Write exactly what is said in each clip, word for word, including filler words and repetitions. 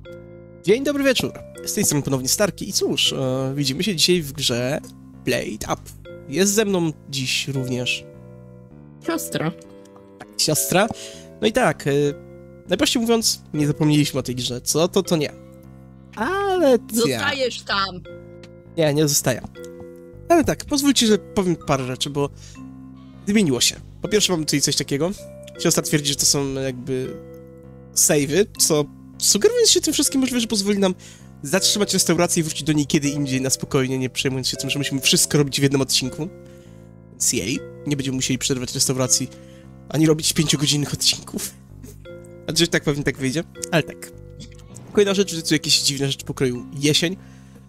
Dzień dobry wieczór, z tej strony ponownie Starki i cóż, e, widzimy się dzisiaj w grze Blade Up. Jest ze mną dziś również... Siostra. Siostra. No i tak, e, najprościej mówiąc, nie zapomnieliśmy o tej grze, co to to nie. Ale... Zostajesz tam! Nie, nie zostaję. Ale tak, pozwólcie, że powiem parę rzeczy, bo zmieniło się. Po pierwsze mamy tutaj coś takiego. Siostra twierdzi, że to są jakby save'y, co sugerując się tym wszystkim możliwe, że pozwoli nam zatrzymać restaurację i wrócić do niej kiedy indziej na spokojnie, nie przejmując się tym, że musimy wszystko robić w jednym odcinku. Więc jej, nie będziemy musieli przerwać restauracji, ani robić pięciogodzinnych odcinków. A coś tak pewnie tak wyjdzie, ale tak. Kolejna rzecz, że tu jakieś dziwne rzeczy pokroju jesień.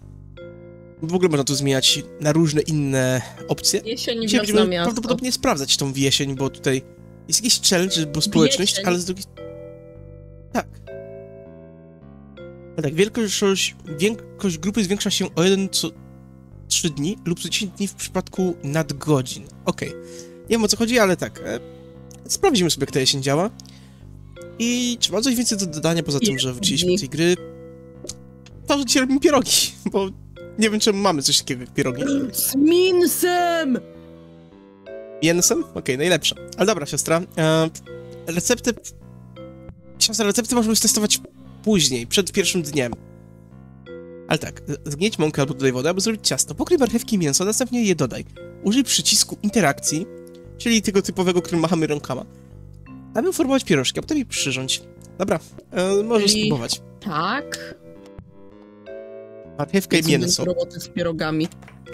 W ogóle można tu zmieniać na różne inne opcje. Jesień, Dzisiaj wiosna, będziemy miasto. prawdopodobnie sprawdzać tą jesień, bo tutaj jest jakiś challenge, bo społeczność, Jesień. ale z drugiej... Tak. Ale tak, wielkość, wielkość grupy zwiększa się o jeden co trzy dni lub co dziesięć dni w przypadku nadgodzin. Okej. Okay. Nie wiem o co chodzi, ale tak. E, sprawdzimy sobie, jak ta jesień działa. I czy ma coś więcej do dodania poza tym, że wróciliśmy do tej gry? To, że dzisiaj robimy pierogi, bo nie wiem, czemu mamy coś takiego jak pierogi. Z mięsem! Mięsem? Okej, okay, najlepsze. Ale dobra, siostra. E, receptę... Siostra, receptę możemy stestować później, przed pierwszym dniem. Ale tak, zgnieć mąkę albo dodaj wodę, aby zrobić ciasto. Pokryj marchewki i mięso, następnie je dodaj. Użyj przycisku interakcji, czyli tego typowego, którym machamy rękoma, aby uformować pierożki, a potem je przyrządź. Dobra, e, możesz Czyli... spróbować. Tak. Marchewka i mięso. roboty z pierogami.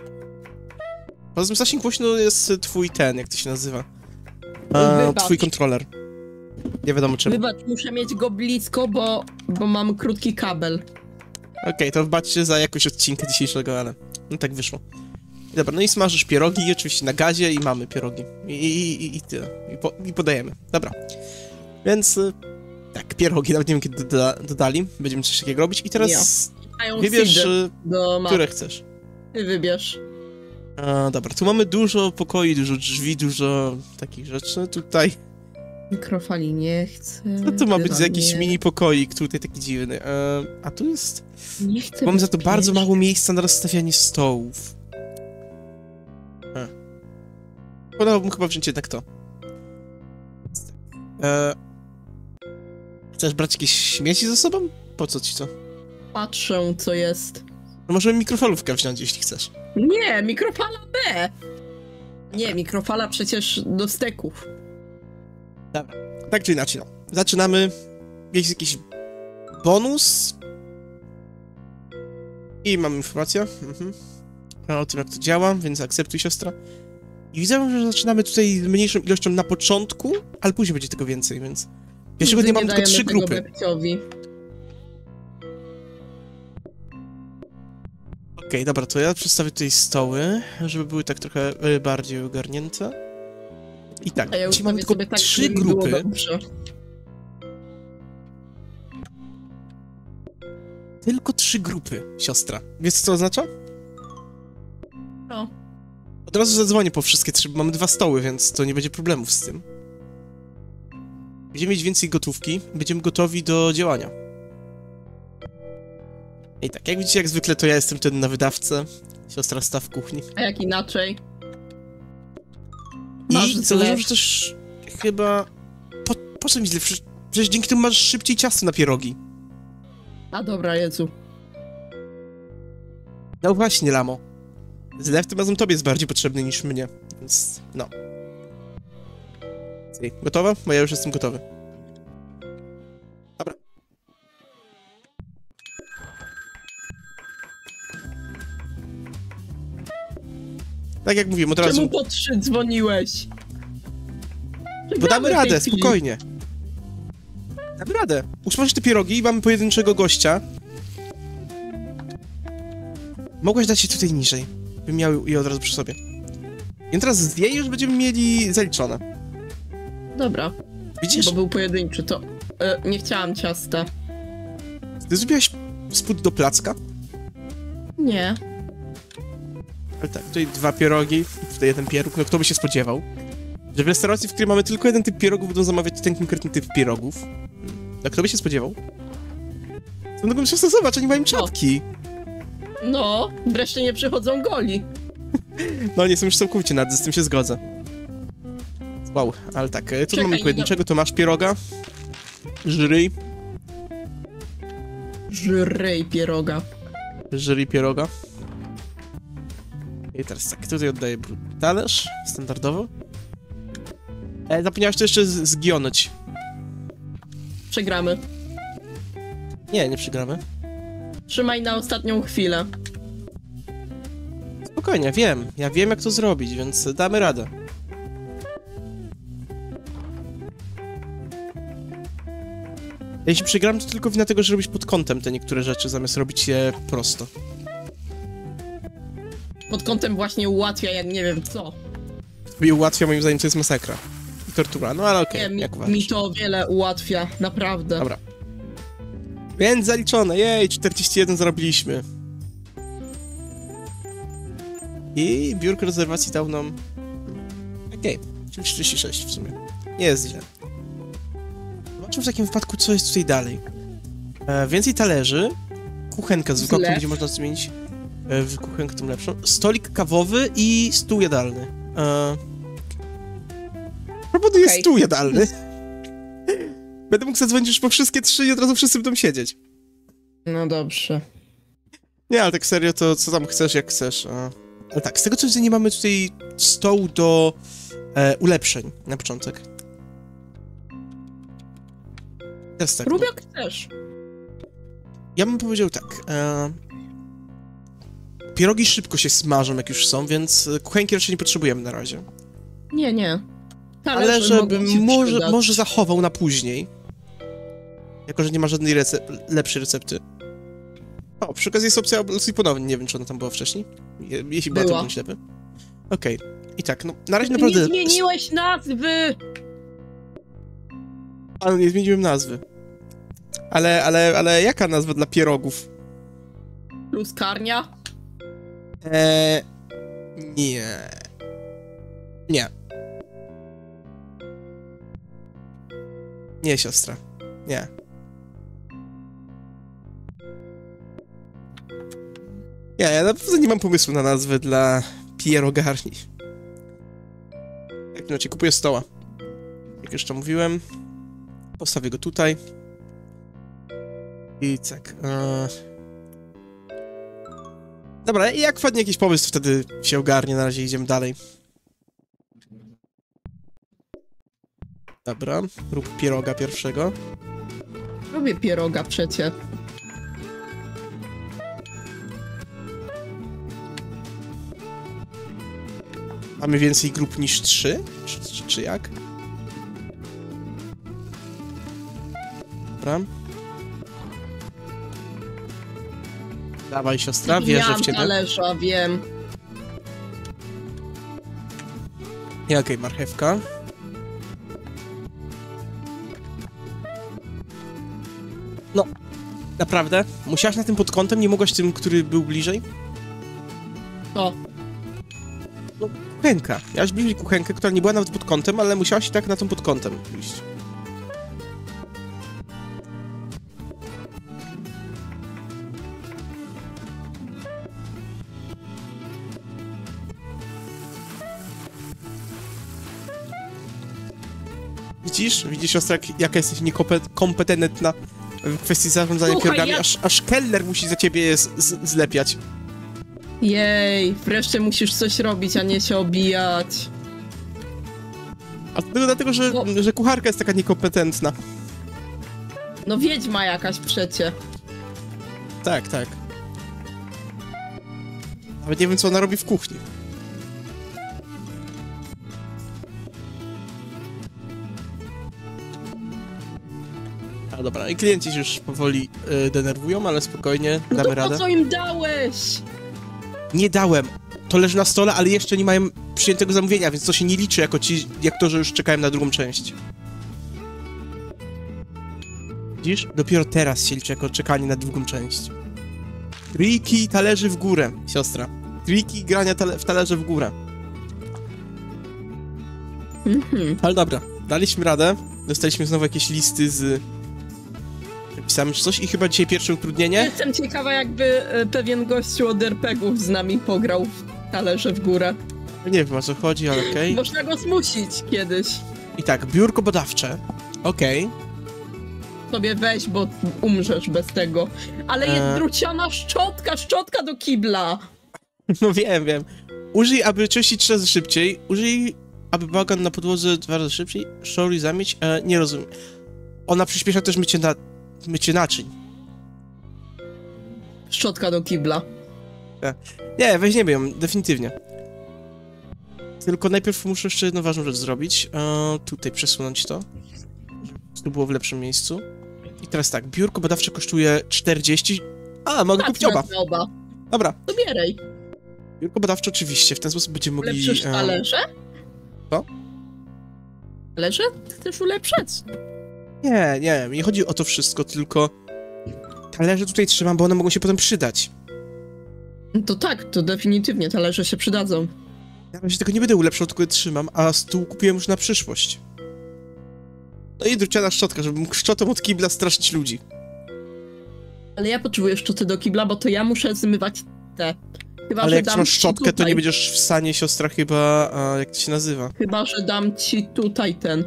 Poza tym strasznie głośno jest twój ten, jak to się nazywa? E, twój kontroler. Nie wiadomo czemu. Wybacz, muszę mieć go blisko, bo, bo mam krótki kabel. Okej, okay, to wbaczcie za jakość odcinka dzisiejszego, ale no tak wyszło. Dobra, no i smażysz pierogi, oczywiście na gazie i mamy pierogi. I, i, i, i tyle. I, po, I podajemy. Dobra. Więc tak, pierogi, nawet nie wiem kiedy doda dodali. Będziemy coś takiego robić. I teraz ja. wybierz, które chcesz. Ty wybierz. A, dobra, tu mamy dużo pokoi, dużo drzwi, dużo takich rzeczy. Tutaj... Mikrofali nie chcę. Co to ma być za jakiś nie. mini pokoik tutaj taki dziwny? E, a tu jest... Nie chcę. Mam za to bardzo mało miejsca na rozstawianie stołów. E. Podałbym chyba wziąć jednak to. E, chcesz brać jakieś śmieci ze sobą? Po co ci to? Patrzę, co jest. No możemy mikrofalówkę wziąć, jeśli chcesz. Nie, mikrofala B! Nie, mikrofala przecież do steków. Dobra. Tak czy inaczej, no. Zaczynamy. Jest jakiś bonus. I mamy informację. Mhm. O tym, jak to działa, więc akceptuj, siostra. I widzę, że zaczynamy tutaj z mniejszą ilością na początku, ale później będzie tego więcej, więc... Pierwszego dnia mamy tylko trzy grupy. Babciowi. Okej, okay, dobra, to ja przedstawię tutaj stoły, żeby były tak trochę bardziej ogarnięte. I tak, A ja już mamy tylko tak, trzy grupy. Tylko trzy grupy, siostra. Wiesz, co to oznacza? No. Od razu zadzwonię po wszystkie trzy, bo mamy dwa stoły, więc to nie będzie problemów z tym. Będziemy mieć więcej gotówki, będziemy gotowi do działania. I tak, jak widzicie, jak zwykle to ja jestem ten na wydawcę. Siostra sta w kuchni. A jak inaczej? I zauważyłem, że też chyba... Po, po co mi zlew? Przecież, przecież dzięki temu masz szybciej ciasto na pierogi. A dobra, Jezu. No właśnie, Lamo. Zlew tym razem tobie jest bardziej potrzebny niż mnie, więc no. Gotowa? Bo ja już jestem gotowy. Dobra. Tak jak mówiłem, od razu... Czemu po trzy dzwoniłeś? Bo damy radę, spokojnie. Damy radę. Usmażysz te pierogi i mamy pojedynczego gościa. Mogłeś dać się tutaj niżej. Bym miał je od razu przy sobie. I teraz zje i już będziemy mieli zaliczone. Dobra. Widzisz? Bo był pojedynczy, to... E, nie chciałam ciasta. Ty zrobiłaś spód do placka? Nie. Ale tak, tutaj dwa pierogi, tutaj jeden pieróg. No kto by się spodziewał? Że w restauracji, w której mamy tylko jeden typ pierogów, będą zamawiać ten konkretny typ pierogów. No kto by się spodziewał? No to siostro, zobacz, oni mają czapki. No, wreszcie nie przychodzą goli. No, nie są już całkowicie nady, z tym się zgodzę. Wow, ale tak, co Czekaj, mamy pojedynczego? To masz pieroga, żyryj, Żryj pieroga. żyryj pieroga. I teraz tak, tutaj oddaję talerz, standardowo. E, zapomniałeś to jeszcze z- zgionąć. Przegramy. Nie, nie przegramy. Trzymaj na ostatnią chwilę. Spokojnie, wiem, ja wiem jak to zrobić, więc damy radę. Jeśli przegram, to tylko wina tego, że robisz pod kątem te niektóre rzeczy, zamiast robić je prosto. Pod kątem właśnie ułatwia, jak nie wiem co. I ułatwia, moim zdaniem, to jest masakra. I tortura, no ale okej, Nie, mi, jak mi uważasz. to o wiele ułatwia, naprawdę. Dobra. Więc zaliczone, jej, czterdzieści jeden zarobiliśmy. I biurko rezerwacji dał nam... Okej, czyli trzydzieści sześć w sumie. Nie jest źle. Zobaczmy w takim wypadku, co jest tutaj dalej. E, więcej talerzy, kuchenka zwykła, którą będzie można zmienić e, w kuchenkę tą lepszą, stolik kawowy i stół jadalny. E, proponuję Okej. stół jadalny. Będę mógł zadzwonić już po wszystkie trzy i od razu wszyscy będą siedzieć. No dobrze. Nie, ale tak serio, to co tam chcesz, jak chcesz. A... Ale tak, z tego co widzę, nie mamy tutaj stołu do e, ulepszeń na początek. Teraz tak. Rób no. jak chcesz. Ja bym powiedział tak. E, pierogi szybko się smażą, jak już są, więc e, kuchenki raczej nie potrzebujemy na razie. Nie, nie. Ale Talerze mogą żebym się może, przydać. może zachował na później. Jako że nie ma żadnej recep lepszej recepty. O, przy okazji jest opcja losuj ponownie. Nie wiem, czy ona tam była wcześniej. Je jeśli była, to Była. byłem ślepy. Okej. I tak, no, na razie Ty naprawdę... nie zmieniłeś nazwy! Ale nie zmieniłem nazwy. Ale, ale, ale jaka nazwa dla pierogów? Pluskarnia? Eee... Nie. Nie. Nie, siostra. Nie. Nie, ja naprawdę nie mam pomysłu na nazwę dla pierogarni. Jak inaczej, kupuję stoła. Jak jeszcze mówiłem, postawię go tutaj. I tak. E... Dobra, i jak wpadnie jakiś pomysł, to wtedy się ogarnie. Na razie idziemy dalej. Dobra, rób pieroga pierwszego. Lubię pieroga przecie. Mamy więcej grup niż trzy? Czy, czy, czy jak? Dobra. Dawaj, siostra, wierzę w ciebie. talerza, wiem. Nie, okej, marchewka. No, naprawdę? Musiałaś na tym pod kątem? Nie mogłaś tym, który był bliżej? To. No, kuchenka. Miałaś bliżej kuchenkę, która nie była nawet pod kątem, ale musiałaś i tak na tą pod kątem iść. Widzisz? Widzisz, siostra, jak, jaka jesteś niekompetentna w kwestii zarządzania Słuchaj, pierogami? ja- Aż, aż kelner musi za ciebie je z, z, zlepiać. Jej, wreszcie musisz coś robić, a nie się obijać. A to tylko dlatego, że, Bo- że kucharka jest taka niekompetentna. No wiedźma jakaś przecie. Tak, tak. Nawet nie wiem, co ona robi w kuchni. A dobra, i klienci się już powoli y, denerwują, ale spokojnie, No damy to radę. po co im dałeś? Nie dałem. To leży na stole, ale jeszcze nie mają przyjętego zamówienia, więc to się nie liczy jako ci, jak to, że już czekałem na drugą część. Widzisz? Dopiero teraz się liczy jako czekanie na drugą część. Triki talerzy w górę, siostra. Triki grania tale w talerze w górę. Mhm. Ale dobra, daliśmy radę. Dostaliśmy znowu jakieś listy z Pisałem czy coś i chyba dzisiaj pierwsze utrudnienie. Jestem ciekawa, jakby e, pewien gościu od er pe gie ów z nami pograł w talerze w górę. Nie wiem o co chodzi, ale okej. Okay. Można go zmusić kiedyś. I tak, biurko badawcze. Okej. Okay. Sobie weź, bo umrzesz bez tego. Ale jest Eee. druciana szczotka, szczotka do kibla. No wiem, wiem. Użyj, aby czyścić trzy razy szybciej. Użyj, aby bałagan na podłodze dwa razy szybciej. Szoruj, zamieć. E, nie rozumiem. Ona przyspiesza też mycie, na... mycie naczyń. Szczotka do kibla. E. Nie, weźmiemy ją, definitywnie. Tylko najpierw muszę jeszcze jedną ważną rzecz zrobić. E, tutaj przesunąć to. To było w lepszym miejscu. I teraz tak, biurko badawcze kosztuje czterdzieści. A, mogę kupić oba. oba. Dobra. Dobieraj. Biurko badawcze oczywiście, w ten sposób będziemy mogli... Ulepszysz talerze? Co? Talerze? Chcesz ulepszać? Nie, nie, nie chodzi o to wszystko, tylko... Talerze tutaj trzymam, bo one mogą się potem przydać. To tak, to definitywnie talerze się przydadzą. Ja razie tego nie będę ulepszał, tylko je trzymam, a stół kupiłem już na przyszłość. No i druciana szczotka, żeby mógł szczotą od kibla straszyć ludzi. Ale ja potrzebuję szczoty do kibla, bo to ja muszę zmywać te. Chyba, Ale że jak dam masz ci szczotkę, tutaj. to nie będziesz w stanie, siostra, chyba... A, jak to się nazywa? Chyba, że dam ci tutaj ten.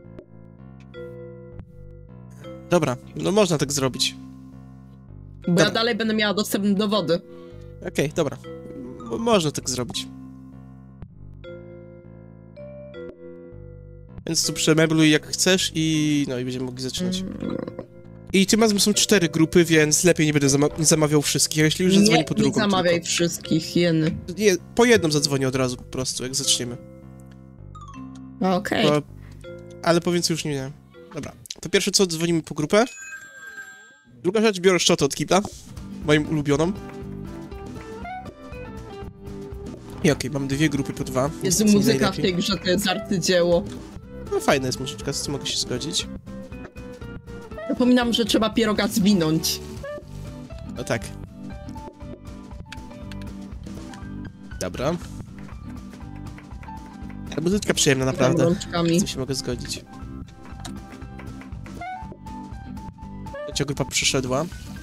Dobra, no można tak zrobić. Bo Dobra. ja dalej będę miała dostęp do wody. Okej, okay, dobra. M można tak zrobić. Więc tu przemebluj jak chcesz i... no i będziemy mogli zaczynać. I tym razem są cztery grupy, więc lepiej nie będę zama nie zamawiał wszystkich, a jeśli już zadzwonię Nie, po drugą. nie zamawiaj tylko. wszystkich, jeny. Nie, po jedną zadzwonię od razu po prostu, jak zaczniemy. Okej. Okay. Ale po więcej już nie wiem. Dobra, to pierwsze co, dzwonimy po grupę. Druga rzecz, biorę szczotę od kibla, moją ulubioną. I okej, okay, mam dwie grupy po dwa. Jest muzyka w tej grze, to jest arcydzieło. No fajna jest muzyczka, z tym mogę się zgodzić. Zapominam, że trzeba pieroga zwinąć. No tak. Dobra. Ale muzyczka przyjemna, naprawdę. Z tym się mogę zgodzić. Trzecia grupa przyszedła.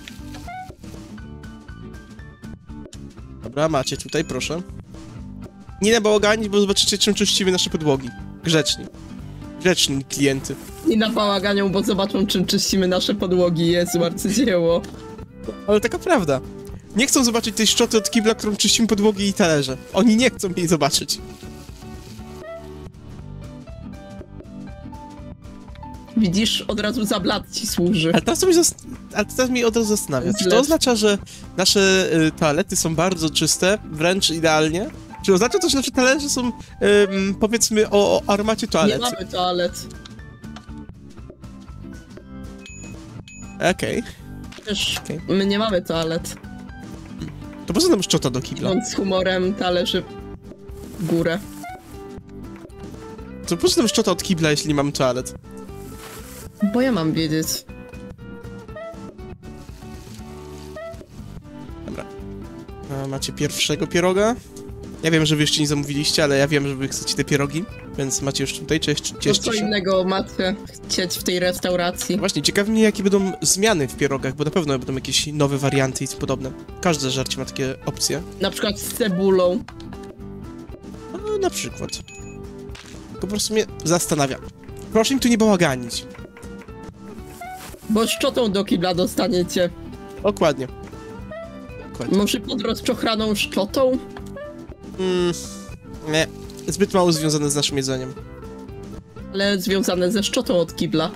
Dobra, macie tutaj, proszę. Nie nabałaganić, bo zobaczycie, czym czyścimy nasze podłogi. Grzeczni. Grzeczni klienty. I na bałaganią, bo zobaczą, czym czyścimy nasze podłogi. Jezu, arcydzieło. Ale taka prawda. Nie chcą zobaczyć tej szczoty od kibla, którą czyścimy podłogi i talerze. Oni nie chcą jej zobaczyć. Widzisz, od razu za blat ci służy. Ale teraz, mi Ale teraz mnie od razu zastanawia, czy to oznacza, że nasze y, toalety są bardzo czyste, wręcz idealnie? Czy oznacza to, że nasze talerze są, y, powiedzmy, o, o aromacie toalet? Nie mamy toalet. Okej. Okay. Wiesz, okay. my nie mamy toalet. To po co nam szczota do kibla? Idąc z humorem talerzy w górę. To po co nam szczota od kibla, jeśli nie mamy toalet? Bo ja mam wiedzieć. Dobra. A macie pierwszego pieroga. Ja wiem, że wy jeszcze nie zamówiliście, ale ja wiem, że wy chcecie te pierogi, więc macie już tutaj, cześć, cieszcie To co się. innego macie chcieć w tej restauracji. Właśnie, ciekawi mnie, jakie będą zmiany w pierogach, bo na pewno będą jakieś nowe warianty i podobne. Każde żarcie ma takie opcje. Na przykład z cebulą. No, na przykład. Po prostu mnie zastanawia. Proszę mi tu nie bałaganić. Bo szczotą do kibla dostaniecie. Dokładnie. Dokładnie. Może pod rozczochraną szczotą? Mm, nie. Zbyt mało związane z naszym jedzeniem. Ale związane ze szczotą od kibla.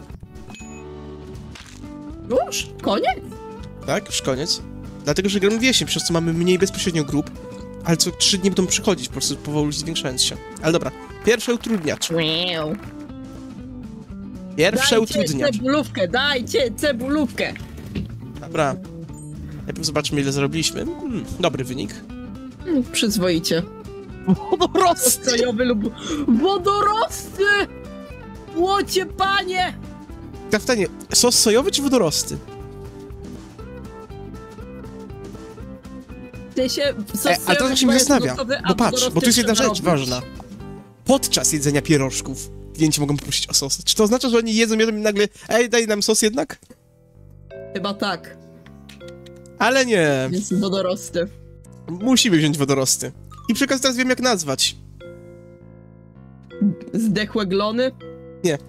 Już? Koniec? Tak? Już koniec. Dlatego, że gramy w jesień, przez co mamy mniej bezpośrednio grup, ale co trzy dni będą przychodzić, po prostu powoli zwiększając się. Ale dobra. Pierwszy utrudniacz. Wow. Pierwszy Dajcie utrudniacz. cebulówkę, dajcie cebulówkę! Dobra. Najpierw zobaczmy, ile zarobiliśmy. Hmm, dobry wynik. Mm, przyzwoicie. Wodorosty! Sojowy lub... Wodorosty! Łocie panie! Kaftanie, sos sojowy czy wodorosty? Ty się... E, ale to tak się mnie zastanawia, bo patrz, bo tu jest jedna rzecz ważna. Podczas jedzenia pierożków klienci mogą poprosić o sos. Czy to oznacza, że oni jedzą, jedzą i nagle ej, daj nam sos jednak? Chyba tak. Ale nie. Więc wodorosty. Musimy wziąć wodorosty. I przy okazji teraz wiem, jak nazwać. Zdechłe glony? Nie.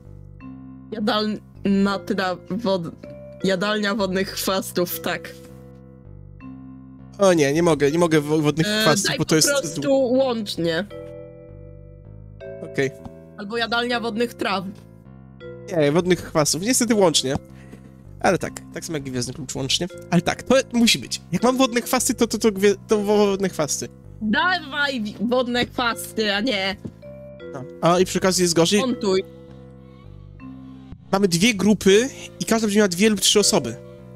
Jadalna tyra wod... Jadalnia wodnych chwastów, tak. O nie, nie mogę, nie mogę wo- wodnych E, chwastów, daj bo to po jest... prostu łącznie. Okej. Albo jadalnia wodnych traw. Nie, wodnych chwastów. Niestety łącznie. Ale tak, tak samo jak Gwiezdny Klucz łącznie. Ale tak, to musi być. Jak mam wodne chwasty, to to, to, gwie... to wodne chwasty. Dawaj wodne chwasty, a nie. No. A i przy okazji jest gorzej. Montuj. Mamy dwie grupy i każda będzie miała dwie lub trzy osoby.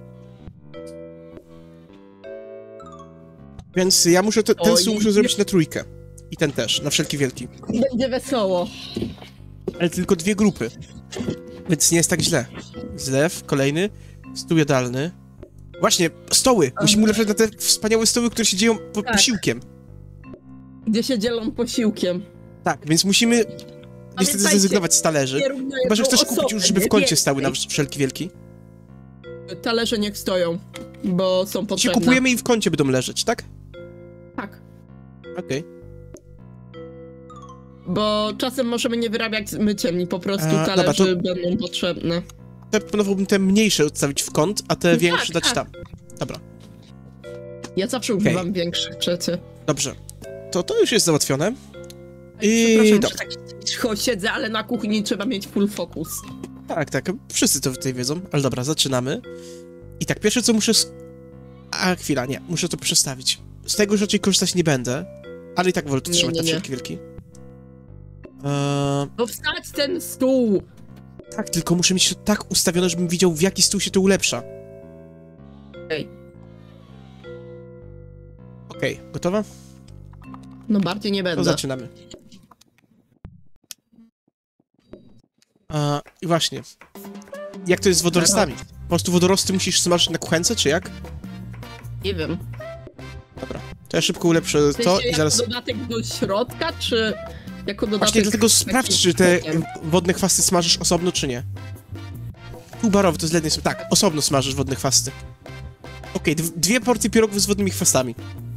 Więc ja muszę, te, ten Oj. stół muszę zrobić na trójkę. I ten też, na wszelki wielki. Będzie wesoło. Ale tylko dwie grupy. Więc nie jest tak źle. Zlew, kolejny, stół jadalny. Właśnie, stoły! Musimy ulepszać na te wspaniałe stoły, które się dzieją po Tak. posiłkiem. Gdzie się dzielą posiłkiem. Tak, więc musimy niestety Pamiętajcie, zrezygnować z talerzy. Nie równa Chyba, że jedną chcesz kupić osobę, już, żeby w nie kącie więcej. stały na wszelki wielki. Talerze niech stoją, bo są Ci potrzebne. kupujemy i w kącie będą leżeć, tak? Tak. Okej. Bo czasem możemy nie wyrabiać z myciem i po prostu A, dobra, talerze to- będą potrzebne. Te Proponowałbym te mniejsze odstawić w kąt, a te Tak, większe dać tak. tam. Dobra, Ja zawsze używam większych rzeczy. dobrze. To to już jest załatwione. I Przepraszam, dobra. że tak cicho siedzę, ale na kuchni trzeba mieć full focus. Tak, tak, wszyscy to tutaj wiedzą, ale dobra, zaczynamy. I tak, pierwsze co muszę... s- A, chwila, nie, muszę to przestawić. Z tego już raczej korzystać nie będę, ale i tak wolę to Nie, trzymać nie, na nie. wszelki wielki. Eee, No wstać ten stół! tak, tylko muszę mieć to tak ustawione, żebym widział, w jaki stół się to ulepsza. Ej. Okej, gotowa? No bardziej nie To będę. zaczynamy. A, I właśnie. Jak to jest z wodorostami? Po prostu wodorosty musisz smażyć na kuchence, czy jak? Nie wiem. Dobra. To ja szybko ulepszę W sensie to i jako zaraz... dodatek do środka, czy jako dodatek... Właśnie dlatego sprawdź, takim czy te bokiem? wodne chwasty smażysz osobno, czy nie. Tu barowy, to zlednie są. Tak, osobno smażysz wodne chwasty. Okej, dw- dwie porcje pierogów z wodnymi chwastami.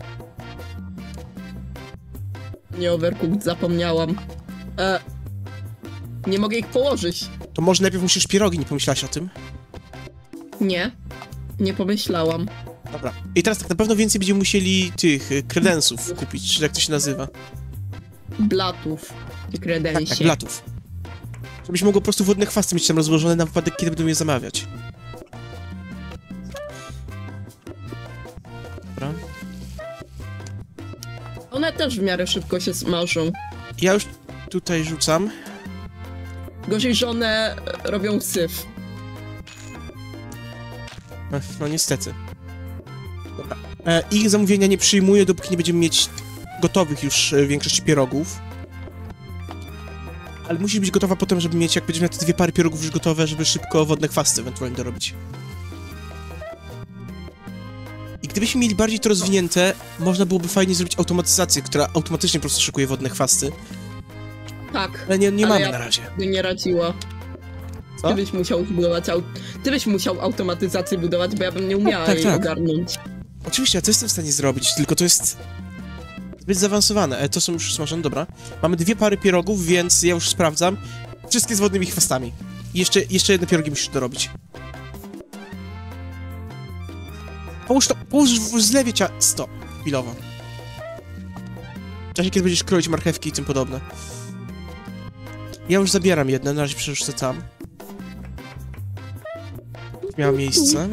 Nie overcooked, zapomniałam. E, nie mogę ich położyć. To może najpierw musisz pierogi, nie pomyślałaś o tym? Nie. Nie pomyślałam. Dobra. I teraz tak na pewno więcej będziemy musieli tych y, kredensów kupić, czy jak to się nazywa. Blatów i Tak, kredensie. tak, blatów. Żebyś mogło po prostu wodne chwasty mieć tam rozłożone na wypadek, kiedy będą je zamawiać. Dobra. One też w miarę szybko się smażą. Ja już tutaj rzucam. Gorzej, że one robią syf. Ech, no niestety. Dobra. E, ich zamówienia nie przyjmuję, dopóki nie będziemy mieć gotowych już e, większość pierogów. Ale musi być gotowa potem, żeby mieć, jak będziemy mieć te dwie pary pierogów już gotowe, żeby szybko wodne chwasty ewentualnie dorobić. I gdybyśmy mieli bardziej to rozwinięte, można byłoby fajnie zrobić automatyzację, która automatycznie po prostu szykuje wodne chwasty. Tak. Ale nie, nie Ale mamy ja na razie. by nie radziła. Co? Ty byś musiał zbudować au... Ty byś musiał automatyzację budować, bo ja bym nie umiała tak, jej tak. ogarnąć. Oczywiście, ja to jestem w stanie zrobić, tylko to jest zbyt zaawansowane. E, to są już smażone, dobra. Mamy dwie pary pierogów, więc ja już sprawdzam. Wszystkie z wodnymi chwastami. I jeszcze, jeszcze jedne pierogi musisz dorobić. Połóż to, połóż w zlewie ciasto chwilowo. W czasie, kiedy będziesz kroić marchewki i tym podobne. Ja już zabieram jedne, na razie przerzucę tam. Miała miejsce.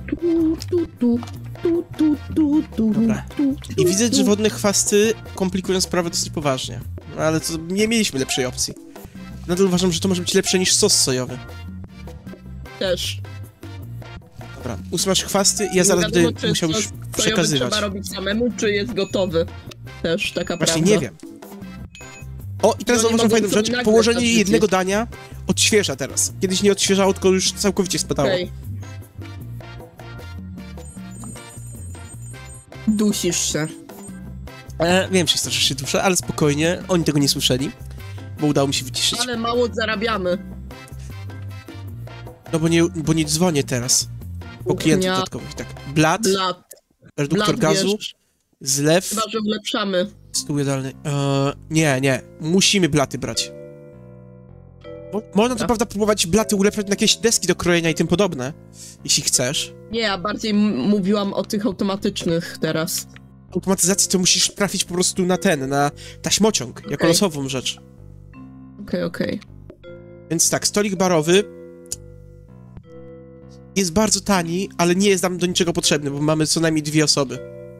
Dobra. I widzę, że wodne chwasty komplikują sprawę dosyć poważnie. No ale to nie mieliśmy lepszej opcji. Nadal uważam, że to może być lepsze niż sos sojowy. Też. Dobra, usmaż chwasty i ja Nie zaraz wiadomo, będę czy musiał sos już sojowy przekazywać. trzeba robić samemu, czy jest gotowy. Też taka Właśnie prawda. nie wiem. O, i teraz No nie zauważam mogą fajną sobie rzecz. nagrać Położenie na życie. jednego dania odświeża teraz. Kiedyś nie odświeżało, tylko już całkowicie spadało. Okej. Dusisz się. E, wiem, że że się duszę, ale spokojnie. Oni tego nie słyszeli, bo udało mi się wyciszyć. Ale mało zarabiamy. No bo nie, bo nie dzwonię teraz. Po klientów Kuchnia. dodatkowych, tak. Blat, Blat. reduktor Blat, gazu, wiesz, zlew, chyba, że ulepszamy. stół jadalny. Eee, nie, nie. Musimy blaty brać. Mo można co prawda próbować blaty ulepszać na jakieś deski do krojenia i tym podobne, jeśli chcesz. Nie, ja bardziej m- mówiłam o tych automatycznych teraz. Automatyzacji to musisz trafić po prostu na ten, na taśmociąg, jako Okej. losową rzecz. Okej, okej. Więc tak, stolik barowy jest bardzo tani, ale nie jest nam do niczego potrzebny, bo mamy co najmniej dwie osoby.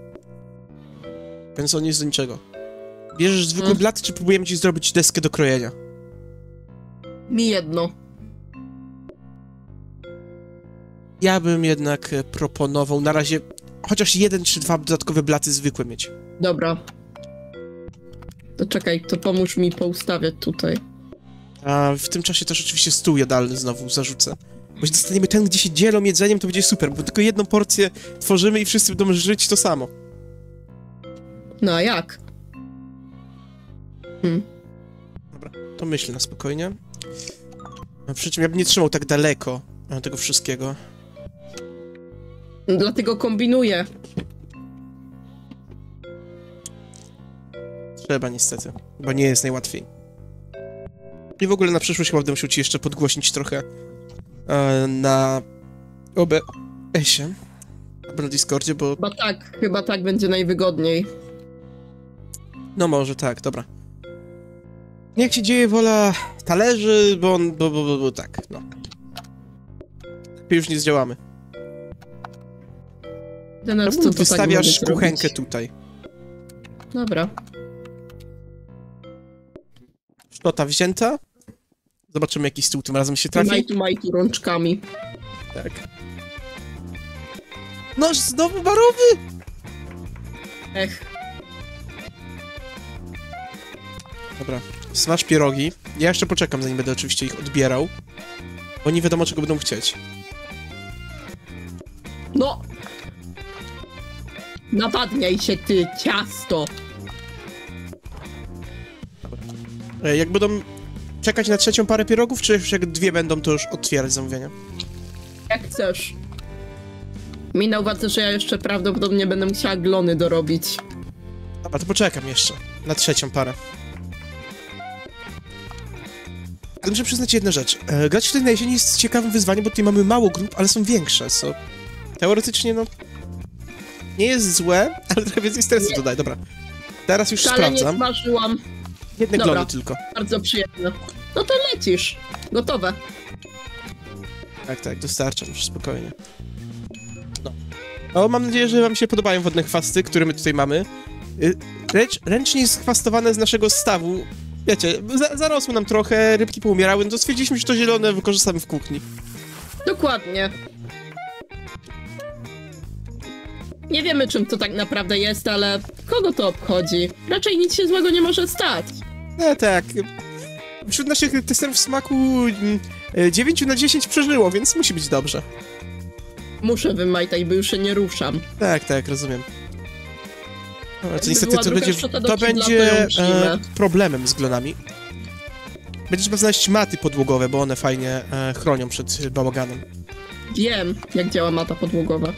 Więc on nie jest do niczego. Bierzesz zwykły Mm. blat, czy próbujemy ci zrobić deskę do krojenia? Mi jedno. Ja bym jednak e, proponował na razie chociaż jeden czy dwa dodatkowe blaty zwykłe mieć. Dobra. To czekaj, to pomóż mi poustawiać tutaj. A w tym czasie też oczywiście stół jadalny znowu zarzucę. Bo jeśli dostaniemy ten, gdzie się dzielą jedzeniem, to będzie super, bo tylko jedną porcję tworzymy i wszyscy będą żyć to samo. No a jak? Hmm. Dobra, to myślę na spokojnie. A przy czym ja bym nie trzymał tak daleko e, tego wszystkiego. Dlatego kombinuję. Trzeba niestety, bo nie jest najłatwiej. I w ogóle na przyszłość chyba będę musiał ci jeszcze podgłośnić trochę e, na O B S-ie albo na Discordzie, bo Chyba tak, chyba tak będzie najwygodniej. no może tak, dobra. Niech się dzieje wola talerzy, bo on, bo, bo, bo, bo tak, no. Lepiej już nie zdziałamy. Teraz Czemu to, to wystawiasz tak mogę kuchenkę zrobić. tutaj? Dobra. Sztota wzięta. Zobaczymy, jaki stół tym razem się trafi. Majtu, majtu rączkami. Tak. Noż znowu barowy! Ech. Dobra, smaż pierogi. Ja jeszcze poczekam, zanim będę oczywiście ich odbierał. Bo nie wiadomo, czego będą chcieć. No! Nawadniaj się, ty ciasto! E, jak będą czekać na trzecią parę pierogów, czy już jak dwie będą, to już otwierać zamówienia? Jak chcesz. Mi na uwadze, że ja jeszcze prawdopodobnie będę musiała glony dorobić. Dobra, to poczekam jeszcze na trzecią parę. Ale muszę przyznać jedną rzecz. E, grać tutaj na jesieni jest ciekawym wyzwaniem, bo tutaj mamy mało grup, ale są większe, co teoretycznie, no, nie jest złe, ale trochę więcej stresu Nie. dodaje. Dobra, teraz już Wcale nie sprawdzam. smażyłam. Jedne Dobra. glony tylko. Bardzo przyjemne. No to lecisz. Gotowe. Tak, tak, dostarczam już spokojnie. No. O, mam nadzieję, że wam się podobają wodne chwasty, które my tutaj mamy. Y, Ręcz, ręcznie schwastowane z naszego stawu. Wiecie, za, zarosły nam trochę, rybki poumierały, no to stwierdziliśmy, że to zielone wykorzystamy w kuchni. Dokładnie. Nie wiemy, czym to tak naprawdę jest, ale kogo to obchodzi? Raczej nic się złego nie może stać. No tak. Wśród naszych testerów smaku mm, y, dziewięć na dziesięć przeżyło, więc musi być dobrze. Muszę wymajtać, bo już się nie ruszam. Tak, tak, rozumiem. No, to Jakby niestety była to druga będzie, szczota do to kibla, będzie to ją e, przyjmę. problemem z glonami. Będzie trzeba znaleźć maty podłogowe, bo one fajnie e, chronią przed bałaganem. Wiem, jak działa mata podłogowa.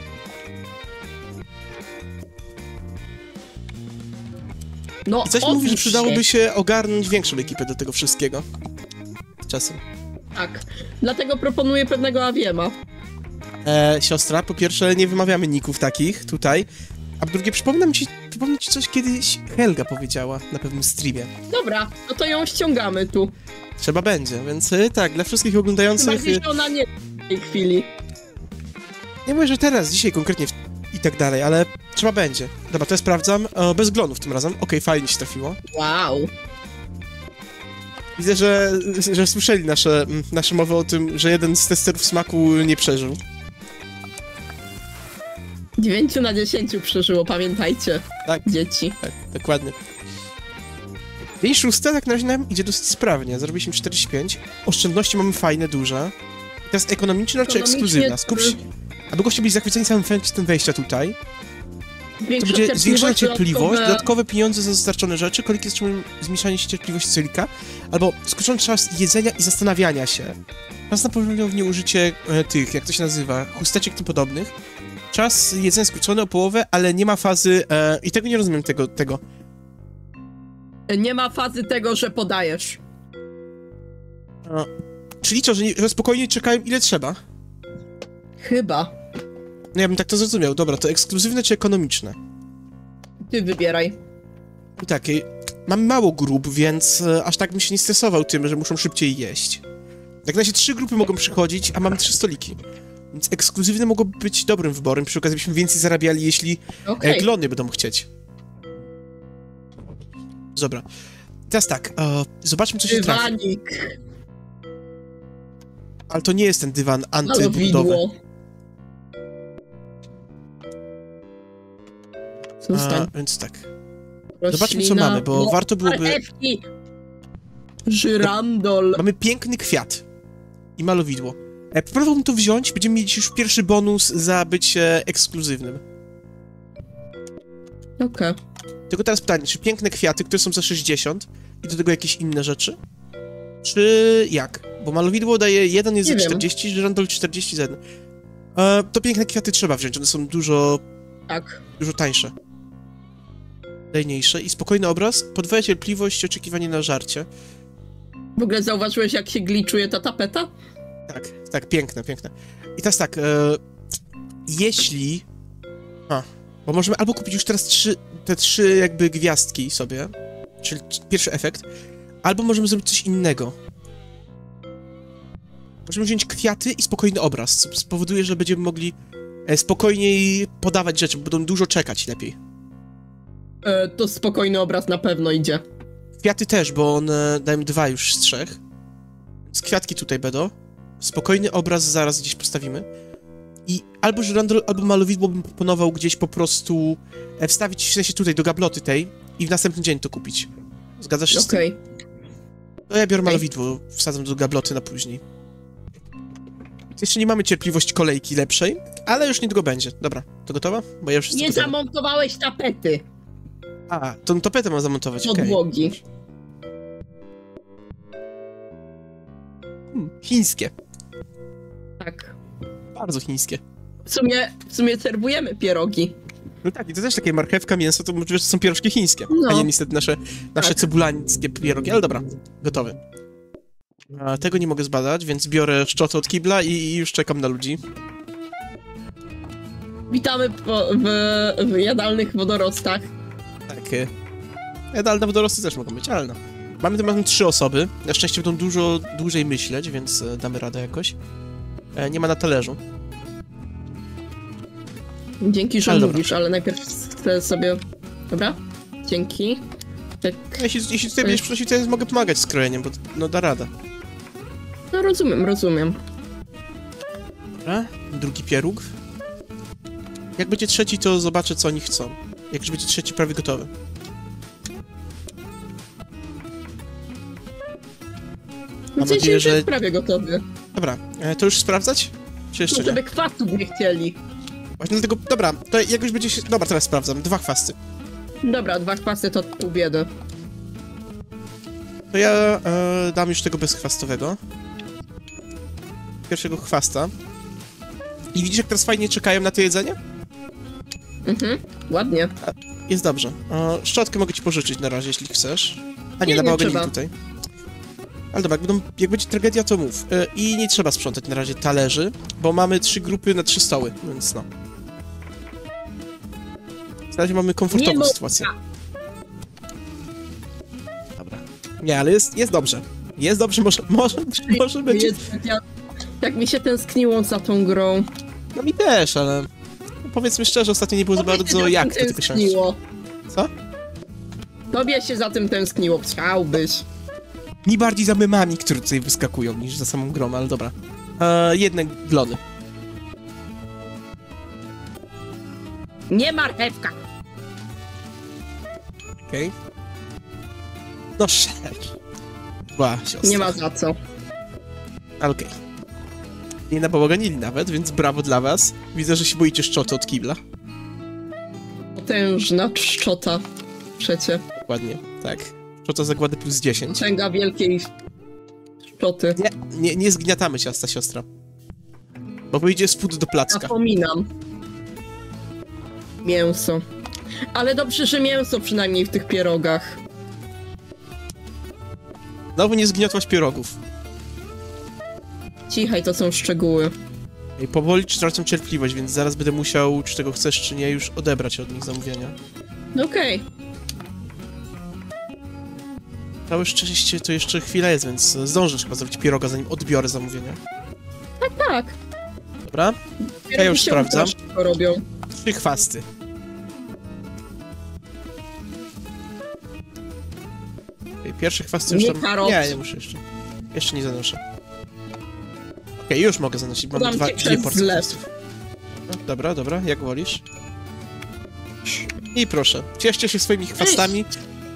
No, I coś mi mówi, że odłóż przydałoby się. się ogarnąć większą ekipę do tego wszystkiego. Czasem. Tak. Dlatego proponuję pewnego Awiema. E, siostra, po pierwsze, nie wymawiamy ników takich tutaj, a po drugie, przypominam ci, przypomnę ci coś kiedyś Helga powiedziała na pewnym streamie. Dobra, no to ją ściągamy tu. Trzeba będzie, więc e, tak, dla wszystkich Chyba oglądających... gdzieś E, ona nie w tej chwili. nie mówię, że teraz, dzisiaj konkretnie w, i tak dalej, ale trzeba będzie. Dobra, to ja sprawdzam. E, bez glonów tym razem. Okej, fajnie się trafiło. Wow. Widzę, że, że słyszeli nasze, mm, nasze mowy o tym, że jeden z testerów smaku nie przeżył. dziewięć na dziesięć przeżyło, pamiętajcie. Tak. Dzieci. Tak, dokładnie. Dzień szósty, tak na razie nam idzie dosyć sprawnie. Zrobiliśmy czterdzieści pięć. Oszczędności mamy fajne, duże. I teraz ekonomiczna czy Ekonomicznie ekskluzywna? Skup się. to- Aby goście byli zachwyceni samym faktem wejścia tutaj. To Większa będzie zwiększona cierpliwość, dodatkowe... dodatkowe pieniądze za dostarczone rzeczy, kolejki zatrzymują zmniejszanie się cierpliwości celika, albo skrócony czas jedzenia i zastanawiania się. Czas na ponownie użycie e, tych, jak to się nazywa, chusteczek tym podobnych. Czas jedzenia skrócony o połowę, ale nie ma fazy, e, i tego nie rozumiem, tego, tego. Nie ma fazy tego, że podajesz. E, czyli co, że, nie, że spokojnie czekają ile trzeba? Chyba. No ja bym tak to zrozumiał. Dobra, to ekskluzywne czy ekonomiczne? Ty wybieraj. I tak, e, mam mało grup, więc e, aż tak bym się nie stresował tym, że muszą szybciej jeść. Jak na razie trzy grupy mogą przychodzić, a mamy trzy stoliki. Więc ekskluzywne mogłoby być dobrym wyborem. Przy okazji byśmy więcej zarabiali, jeśli Okej. e, glony będą chcieć. Dobra. Teraz tak, e, zobaczmy co się trafi. Dywanik. Ale to nie jest ten dywan antybudowy. Malowidło. Zostań. A, więc tak. Roślina, Zobaczmy co mamy, bo no, warto byłoby... marchewki. Żyrandol. Mamy piękny kwiat i malowidło. E, Próbowałbym to wziąć, będziemy mieć już pierwszy bonus za bycie ekskluzywnym. Okej. Tylko teraz pytanie, czy piękne kwiaty, które są za sześćdziesiąt i do tego jakieś inne rzeczy? Czy jak? Bo malowidło daje jeden, jest Nie za wiem. czterdzieści, żyrandol czterdzieści za jeden. E, to piękne kwiaty trzeba wziąć, one są dużo, Tak. dużo tańsze. Dajniejsze i spokojny obraz, podwaja cierpliwość i oczekiwanie na żarcie. W ogóle zauważyłeś, jak się gliczuje ta tapeta? Tak, tak, piękne, piękne. I teraz tak, e, jeśli... A, bo możemy albo kupić już teraz trzy, te trzy jakby gwiazdki sobie, czyli pierwszy efekt, albo możemy zrobić coś innego. Możemy wziąć kwiaty i spokojny obraz, co spowoduje, że będziemy mogli e, spokojniej podawać rzeczy, bo będą dużo czekać lepiej. E, to spokojny obraz na pewno idzie. Kwiaty też, bo one dają dwa już z trzech. Więc kwiatki tutaj będą. Spokojny obraz zaraz gdzieś postawimy. I albo żyrandol, albo malowidło bym proponował gdzieś po prostu e, wstawić w sensie tutaj do gabloty tej i w następny dzień to kupić. Zgadzasz się z tym? Okej. To ja biorę Okej. malowidło, wsadzam do gabloty na później. Jeszcze nie mamy cierpliwości kolejki lepszej, ale już niedługo będzie. Dobra, to gotowa? Bo ja już jestem Nie gotowy. zamontowałeś tapety A, tą tapetę mam zamontować, okej. podłogi. Hmm, chińskie. Tak. Bardzo chińskie. W sumie, w sumie serwujemy pierogi. No tak, i to też takie marchewka, mięso, to możliwe, że to są pierożki chińskie, No. a nie niestety nasze, nasze Tak. cebulańskie pierogi, ale dobra, gotowy. A, tego nie mogę zbadać, więc biorę szczotę od kibla i, i już czekam na ludzi. Witamy po, w, w jadalnych wodorostach. Tak, y, jadalne wodorosty też mogą być, ale no. Mamy tym razem trzy osoby, na szczęście będą dużo dłużej myśleć, więc e, damy radę jakoś. E, nie ma na talerzu. Dzięki, że Ale dobra. mówisz, ale najpierw chcę sobie... Dobra? Dzięki. Tak. Jeśli, jeśli tutaj będziesz przynosił, to ja mogę pomagać z krojeniem, bo no da rada. No rozumiem, rozumiem. Dobra, drugi pieróg. Jak będzie trzeci, to zobaczę, co oni chcą. Jak już będzie trzeci prawie gotowy. No Mam w sensie nadzieję, już że... jest prawie gotowy. Dobra, e, to już sprawdzać? Czy jeszcze No, nie? żeby kwasu nie chcieli. Właśnie dlatego, dobra, to jak już będzie się... Dobra, teraz sprawdzam. Dwa chwasty. Dobra, dwa kwasy to pół biedy. To ja e, dam już tego bezchwastowego. Pierwszego chwasta. I widzisz, jak teraz fajnie czekają na to jedzenie? Mhm, ładnie. Jest dobrze. E, szczotkę mogę ci pożyczyć na razie, jeśli chcesz. A nie, Nie, na nie bałaganinie trzeba. tutaj. Ale dobra, jak, będą, jak będzie tragedia, to mów. E, I nie trzeba sprzątać na razie talerzy, bo mamy trzy grupy na trzy stoły, więc no. Na razie mamy komfortową Nie sytuację. Dobra. Nie, ale jest, jest dobrze. Jest dobrze, może, może, może będzie... Jest, ja, jak mi się tęskniło za tą grą. No mi też, ale... no powiedzmy szczerze, ostatnio nie było za Tobie się bardzo za jak tym to tylko siąść. tęskniło. Co? Tobie się za tym tęskniło, chciałbyś. Mi bardziej za memami, które tutaj wyskakują, niż za samą grą, ale dobra. E, jedne glony. Nie marchewka. Okej. Okay. No sześć. Dwa, siostra. Nie ma za co. Okej. Okay. Nie nabałaganili nawet, więc brawo dla was. Widzę, że się boicie szczoty od kibla. Potężna czczota. Przecie. Dokładnie, tak. Szczota zagłady plus dziesięć. Księga wielkiej szczoty. Nie, nie, nie zgniatamy ciasta, siostra. Bo wyjdzie spód do placka. Zapominam. Mięso. Ale dobrze, że mięso przynajmniej w tych pierogach. Znowu nie zgniotłaś pierogów. Cichaj, to są szczegóły. I powoli tracam cierpliwość, więc zaraz będę musiał, czy tego chcesz, czy nie, już odebrać od nich zamówienia. Okej. Okay. Całe szczęście to jeszcze chwila jest, więc zdążysz chyba zrobić pieroga, zanim odbiorę zamówienie. Tak, tak. Dobra? Ja już sprawdzam. Robią. Trzy chwasty. Okay, pierwszy chwasty już nie tam... Karot. Nie, nie muszę jeszcze. Jeszcze nie zanoszę. Okej, okay, już mogę zanosić, mam dwa, dwie porcje chwastów. No, dobra, dobra, jak wolisz. I proszę, cieszcie się swoimi chwastami.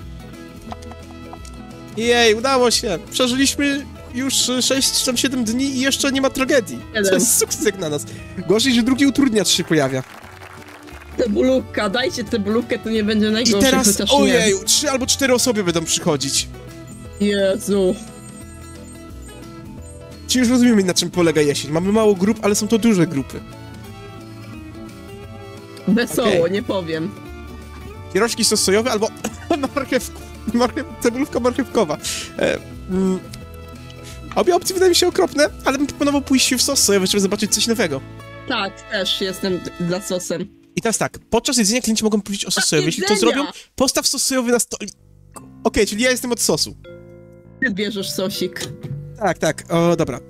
Jej, udało się! Przeżyliśmy już sześć czy siedem dni i jeszcze nie ma tragedii. To jest sukces jak na nas. Gorzej, że drugi utrudniacz się pojawia. Cebulówka, dajcie cebulówkę, to nie będzie najgorsze. I teraz, chociaż ojej, nie. trzy albo cztery osoby będą przychodzić. Jezu. Czy już rozumiemy, na czym polega jesień. Mamy mało grup, ale są to duże grupy. Wesoło, okay. Nie powiem. Pierożki sos sojowy albo marchew, marchew, cebulówka marchewkowa. E, mm, obie opcje wydają mi się okropne, ale bym proponował pójść w sos sojowy, żeby zobaczyć coś nowego. Tak, też jestem dla sosem. I teraz tak, podczas jedzenia klienci mogą powiedzieć o sos sojowy. Jeśli to zrobią, postaw sos sojowy na stoliku. Okej, okay, czyli ja jestem od sosu. Ty bierzesz sosik. Tak, tak, o, dobra.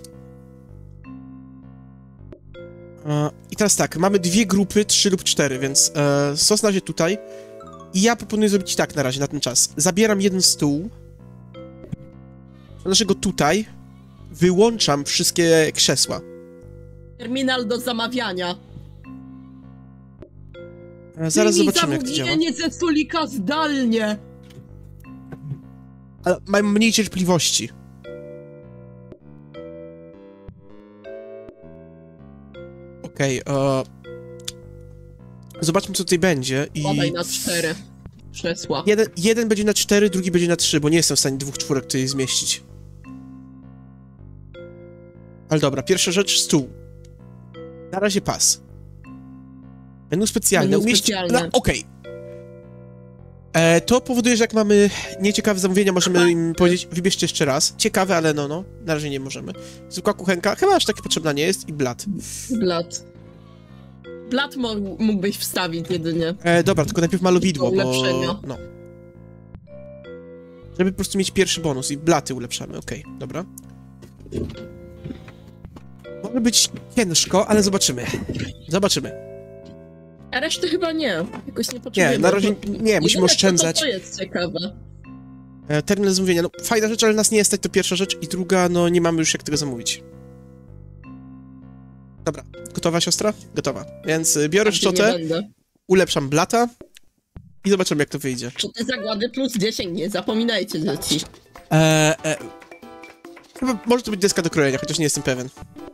E, I teraz tak, mamy dwie grupy, trzy lub cztery, więc e, sos na razie tutaj. I ja proponuję zrobić tak na razie, na ten czas. Zabieram jeden stół. Naszego tutaj. Wyłączam wszystkie krzesła. Terminal do zamawiania. E, zaraz Czyli zobaczymy, jak to działa. Zamówienie ze stolika zdalnie. Ale mam mniej cierpliwości. Okej, okay, zobaczmy, co tutaj będzie i... Podaj na cztery krzesła. Jeden, jeden będzie na cztery, drugi będzie na trzy, bo nie jestem w stanie dwóch czwórek tutaj zmieścić. Ale dobra, pierwsza rzecz, stół. Na razie pas. Menu specjalne. Menu Umieści... specjalne. No, okej. Okay. To powoduje, że jak mamy nieciekawe zamówienia, możemy im powiedzieć, wybierzcie jeszcze raz. Ciekawe, ale no, no, na razie nie możemy. Zwykła kuchenka, chyba aż tak potrzebna nie jest i blat. Blat. Blat mógłbyś wstawić jedynie. E, dobra, tylko najpierw malowidło, bo... Ulepszenia. No. Żeby po prostu mieć pierwszy bonus i blaty ulepszamy, okej, okay, dobra. Może być ciężko, ale zobaczymy. Zobaczymy. A reszty chyba nie. Jakoś nie potrzebujemy. Nie, na razie nie, musimy oszczędzać. To, to jest ciekawe. E, terminal zamówienia, no fajna rzecz, ale nas nie stać, to pierwsza rzecz. I druga, no nie mamy już jak tego zamówić. Dobra, gotowa siostra? Gotowa. Więc biorę szczotę, ulepszam blata i zobaczymy, jak to wyjdzie. Szczoty zagłady plus dziesięć, nie zapominajcie, dzieci. Eee, e, chyba może to być deska do krojenia, chociaż nie jestem pewien.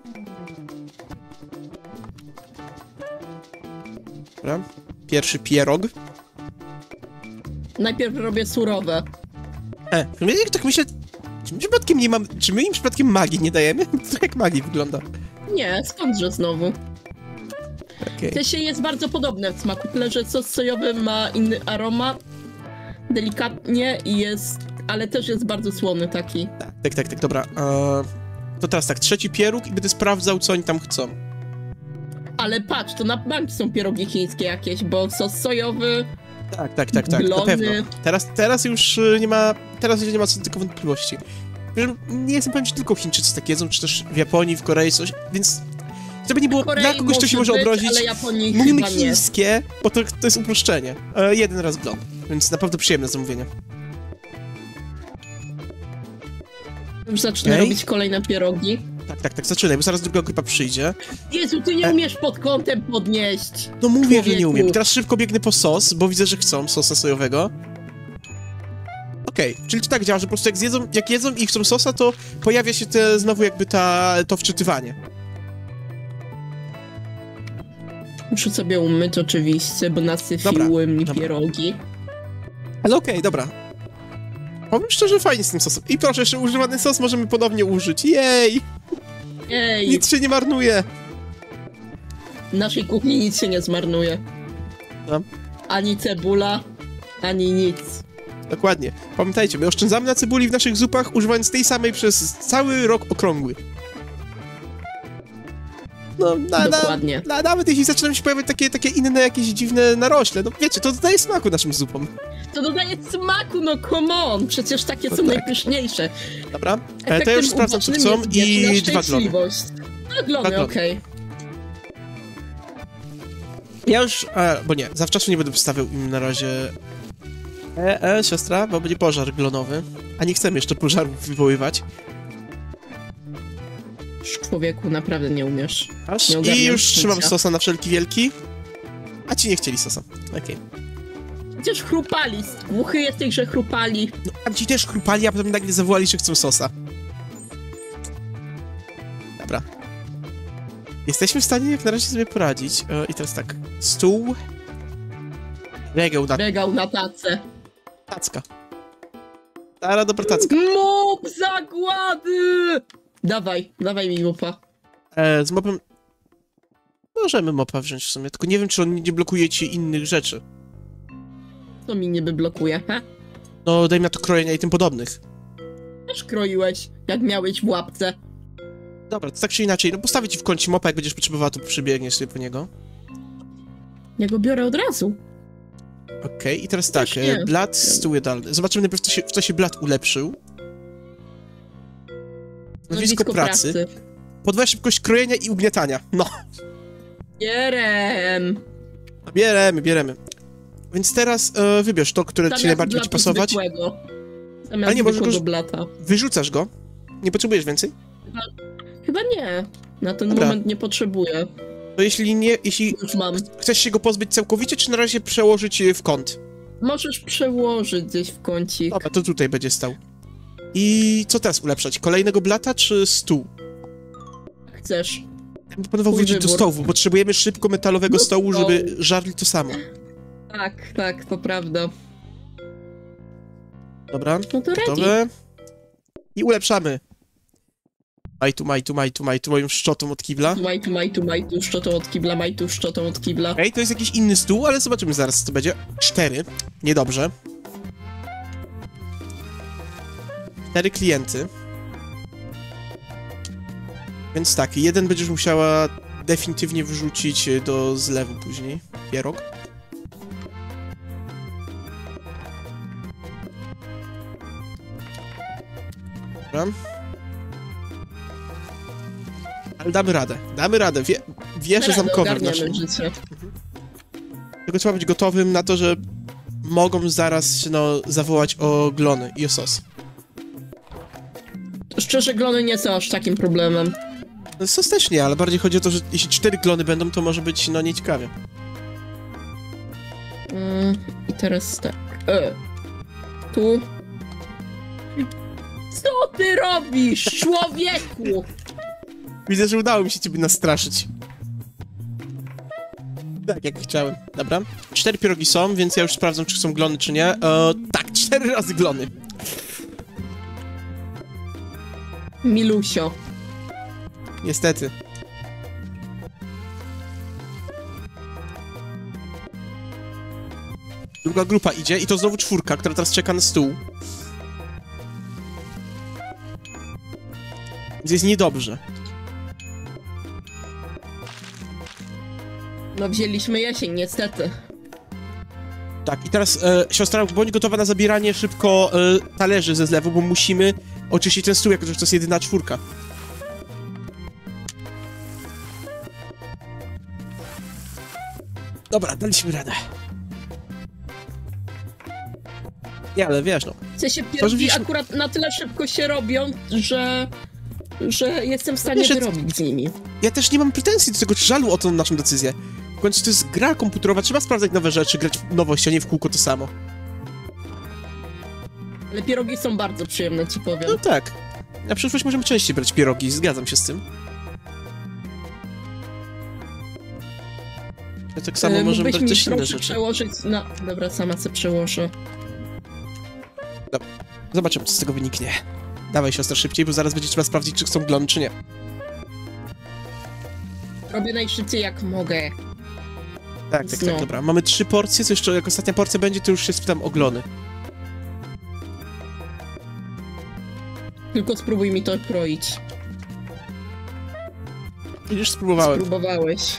Dobra, pierwszy pierog. Najpierw robię surowe. E, tak myślę, czy my przypadkiem nie mam, czy my im przypadkiem magii nie dajemy? To jak magii wygląda? Nie, skądże znowu? Okay. To się jest bardzo podobne w smaku, tyle że sos sojowy ma inny aromat, delikatnie i jest, ale też jest bardzo słony taki. Tak, tak, tak, tak dobra. Eee, to teraz tak, trzeci pieróg i będę sprawdzał, co oni tam chcą. Ale patrz, to na bank są pierogi chińskie jakieś, bo sos sojowy... Tak, tak, tak, tak, blony. Na pewno. Teraz, teraz już nie ma, teraz już nie ma co tylko wątpliwości. Nie jestem pewien, czy tylko Chińczycy tak jedzą, czy też w Japonii, w Korei coś, więc żeby nie było dla kogoś, kto się może obrozić, mówimy chińskie, bo to, to jest uproszczenie. E, jeden raz blok, więc naprawdę przyjemne zamówienie. Już zacznę okay. robić kolejne pierogi. Tak, tak, tak, zaczynaj, bo zaraz druga grupa przyjdzie. Jezu, ty nie umiesz pod kątem podnieść. No mówię, człowieku. Że nie umiem. Teraz szybko biegnę po sos, bo widzę, że chcą sosa sojowego. Okej, okay. Czyli to tak działa, że po prostu jak zjedzą, jak jedzą i chcą sosa, to pojawia się te, znowu jakby ta, to wczytywanie. Muszę sobie umyć oczywiście, bo nasyfiły mi dobra. pierogi. Ale okej, okay, dobra. Powiem szczerze, fajnie z tym sosem. I proszę, jeszcze używany sos możemy ponownie użyć. Jej! Ej! Nic się nie marnuje. W naszej kuchni nic się nie zmarnuje. No. Ani cebula, ani nic. Dokładnie. Pamiętajcie, my oszczędzamy na cebuli w naszych zupach, używając tej samej przez cały rok okrągły. No, na, Dokładnie. Na, na, nawet jeśli zaczynają się pojawiać takie, takie inne jakieś dziwne narośle, no wiecie, to dodaje smaku naszym zupom. To dodaje smaku, no come on! Przecież takie No są tak. najpyszniejsze. Dobra, e, to ja już sprawdzam, co chcą i dwa glony. Dwa glony, okej. Okay. Ja już, a, bo nie, zawczasu nie będę wstawiał im na razie... E, e, siostra, bo będzie pożar glonowy, a nie chcemy jeszcze pożarów wywoływać. Człowieku, naprawdę nie umiesz. Aż nie i już życia. trzymam sosa na wszelki wielki. A ci nie chcieli sosa, okej. Okay. Przecież chrupali, głuchy jesteś, że chrupali. No, a ci też chrupali, a potem nagle zawołali, że chcą sosa. Dobra. Jesteśmy w stanie jak na razie sobie poradzić. E, I teraz tak, stół... Regał na... Regał na tacę. Tacka. Stara dobra tacka. Mop zagłady! Dawaj, dawaj mi mopa. E, z mopem... Możemy mopa wziąć w sumie, tylko nie wiem, czy on nie blokuje ci innych rzeczy. Co mi niby blokuje, he? No, daj mi na to krojenia i tym podobnych. Też kroiłeś, jak miałeś w łapce. Dobra, to tak czy inaczej, no postawię ci w kącie mopa, jak będziesz potrzebowała, to przybiegniesz sobie po niego. Ja go biorę od razu. Okej, okay, i teraz tak, nie. blat, stół jadalny. Zobaczymy najpierw, w co się, w co się blat ulepszył. Nazwisko pracy. pracy. Podwoja szybkość krojenia i ugniatania. No. Bierem. Bieremy, bieremy. Więc teraz e, wybierz to, które Zamiast ci najbardziej będzie pasować. Zwykłego. Zamiast Ale nie możesz go... blata. Wyrzucasz go? Nie potrzebujesz więcej? Chyba, chyba nie. Na ten Dobra. moment nie potrzebuję. To jeśli nie, jeśli Już mam. chcesz się go pozbyć całkowicie, czy na razie przełożyć w kąt? Możesz przełożyć gdzieś w kącik. Dobra, to tutaj będzie stał. I co teraz ulepszać? Kolejnego blata, czy stół? Chcesz. Ja bym proponował wrócić do stołu, bo potrzebujemy szybko metalowego Do stołu, stołu. żeby żarli to samo. Tak, tak, to prawda. Dobra, No to gotowe. I ulepszamy. Majtu, majtu, majtu, majtu, moją szczotą od kibla. Majtu, majtu, majtu, szczotą od kibla, majtu, szczotą od kibla. Okej, okay, to jest jakiś inny stół, ale zobaczymy zaraz, co to będzie. Cztery. Niedobrze. Cztery klienty. Więc tak, jeden będziesz musiała definitywnie wyrzucić do zlewu później. Pierog. Dobra. Ale damy radę, damy radę. Wie, wieże zamkowe w naszym... życie. Tylko trzeba być gotowym na to, że mogą zaraz no, zawołać o glony i o sos. Szczerze, glony nie są aż takim problemem. No, sos też nie, ale bardziej chodzi o to, że jeśli cztery glony będą, to może być no nieciekawie. Mm, I teraz tak. E. Tu. Co ty robisz, człowieku? Widzę, że udało mi się ciebie nastraszyć. Tak, jak chciałem. Dobra. Cztery pierogi są, więc ja już sprawdzam, czy są glony, czy nie. E, tak, cztery razy glony. Milusio. Niestety. Druga grupa idzie i to znowu czwórka, która teraz czeka na stół. Więc jest niedobrze. No wzięliśmy jesień, niestety. Tak, i teraz e, siostra, bądź gotowa na zabieranie szybko e, talerzy ze zlewu, bo musimy oczyścić ten stół, jako że to jest jedyna czwórka. Dobra, daliśmy radę. Nie, ale wiesz, no. W sensie pierogi akurat na tyle szybko się robią, że... że jestem w stanie Wiesz, wyrobić z nimi. Ja też nie mam pretensji do tego, czy żalu o tą naszą decyzję. W końcu to jest gra komputerowa, trzeba sprawdzać nowe rzeczy, grać w nowości, a nie w kółko to samo. Ale pierogi są bardzo przyjemne, ci powiem. No tak. Na przyszłość możemy częściej brać pierogi, zgadzam się z tym. Ja tak samo E, możemy mógłbyś brać mi też inne proszę rzeczy. przełożyć na... Dobra, sama se przełożę. Zobaczymy, co z tego wyniknie. Dawaj, siostra, szybciej, bo zaraz będzie trzeba sprawdzić, czy chcą glony, czy nie. Robię najszybciej jak mogę. Tak, tak, No. tak, dobra. Mamy trzy porcje, co jeszcze jak ostatnia porcja będzie, to już się spytam o glony. Tylko spróbuj mi to kroić. Już spróbowałem. Spróbowałeś.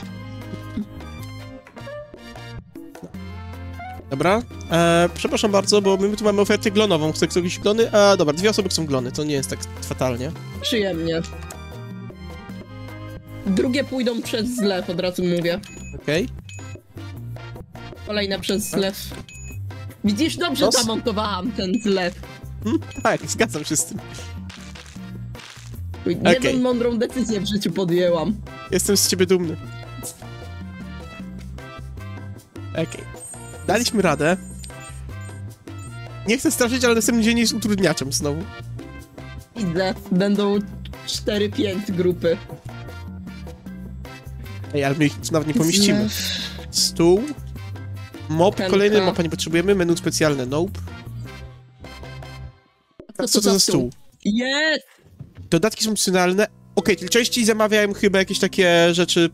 Dobra. E, przepraszam bardzo, bo my tu mamy ofertę glonową. Chce ktoś glony? A, dobra, dwie osoby chcą glony, to nie jest tak fatalnie. Przyjemnie. Drugie pójdą przez zlew, od razu mówię. Okej. Kolejne przez zlew. Widzisz, dobrze Nos? zamontowałam ten zlew. Hmm? Tak, zgadzam się z tym. Jedną Okej. mądrą decyzję w życiu podjęłam. Jestem z ciebie dumny. Okej. Daliśmy radę. Nie chcę straszyć, ale następny dzień jest utrudniaczem znowu. Widzę, będą cztery pięć grupy. Ej, ale my ich nawet nie pomieścimy. Zlew. Stół. Mop, Penka. kolejny mopa nie potrzebujemy. Menu specjalne, nope. Co, Co to za stół? Jest! Dodatki są opcjonalne. Okej, okay, częściej zamawiałem chyba jakieś takie rzeczy...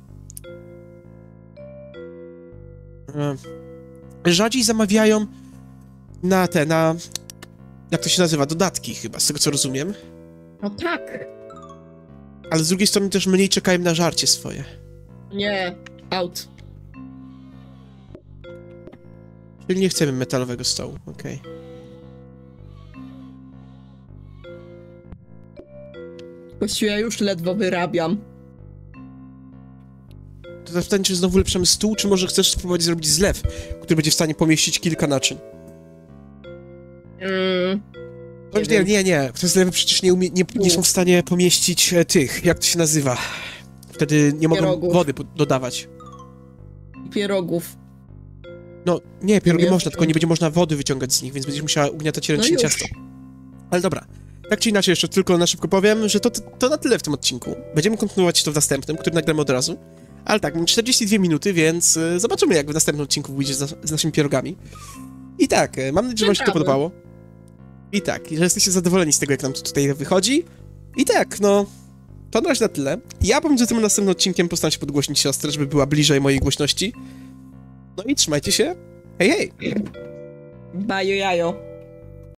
E, Rzadziej zamawiają na te, na... Jak to się nazywa? Dodatki chyba, z tego co rozumiem. No tak. Ale z drugiej strony też mniej czekają na żarcie swoje. Nie, out. Czyli nie chcemy metalowego stołu, okej. Okay. Właściwie ja już ledwo wyrabiam. To teraz pytanie, czy znowu ulepszamy stół, czy może chcesz spróbować zrobić zlew, który będzie w stanie pomieścić kilka naczyń? Mm, Nie, nie, nie, nie. Te zlewy przecież nie, umie, nie, nie są w stanie pomieścić e, tych, jak to się nazywa. Wtedy nie mogą Pierogów. wody po- dodawać. pierogów. No, nie, pierogi Nie. można, tylko nie będzie można wody wyciągać z nich, więc będziesz musiała ugniatać ręcznie już. ciasto. Ale dobra. Tak czy inaczej, jeszcze tylko na szybko powiem, że to, to na tyle w tym odcinku. Będziemy kontynuować to w następnym, który nagramy od razu. Ale tak, mamy czterdzieści dwie minuty, więc y, zobaczymy, jak w następnym odcinku wyjdzie z, z naszymi pierogami. I tak, y, mam nadzieję, że wam się to Ciekawe. podobało. I tak, i że jesteście zadowoleni z tego, jak nam to tutaj wychodzi. I tak, no, to na razie na tyle. Ja pomiędzy tym a następnym odcinkiem postaram się podgłośnić siostrę, żeby była bliżej mojej głośności. No i trzymajcie się. Hej, hej! Bajo jajo.